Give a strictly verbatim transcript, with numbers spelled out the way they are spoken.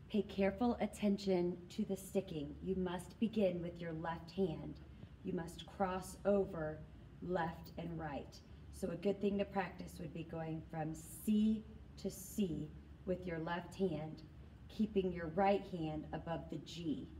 Pay careful attention to the sticking. You must begin with your left hand. You must cross over left and right. So a good thing to practice would be going from C to C with your left hand, keeping your right hand above the G.